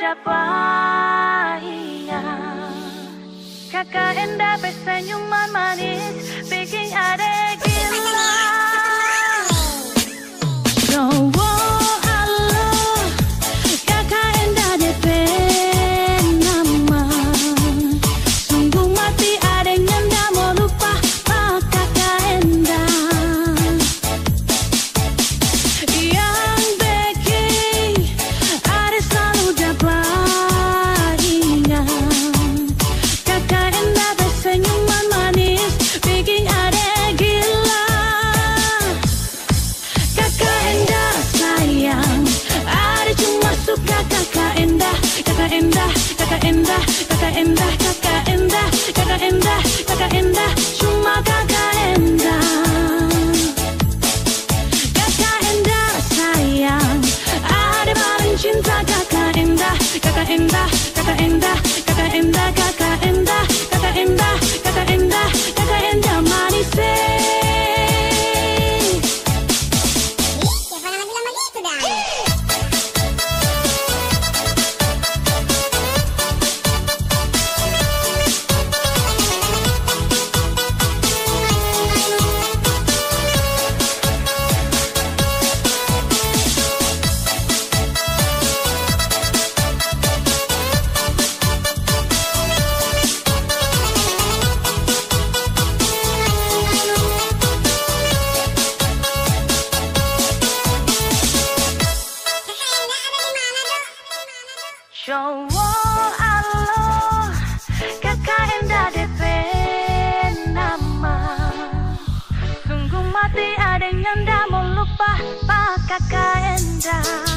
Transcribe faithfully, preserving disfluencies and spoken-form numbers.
dapat iya. Kakak Endah bersenyuman manis bikin adek gila. Cowok alo, kakak Endah D P nama. Sungguh mati adeknya ndak mau lupa pak kakak Endah. Yang bikin adek selalu dapat ingat. Kakak Endah bersenyuman manis bikin adek gila. Kakak Endah sayang, adek cuma suka kakak Endah. Kakak Endah, kakak Endah, kakak Endah, kakak Endah, kakak Endah, kakak Endah, cuma kakak Endah. Kakak Endah sayang, adek paling cinta kakak Endah. Kakak Endah, kakak Endah, kakak Endah, kakak Endah, kakak Endah, kakak Endah, kakak Endah manis. Jangan lama gitu dah. Cowok alo, kakak Endah D P nama. Sungguh mati adeknya ndak mau lupa pak kakak Endah.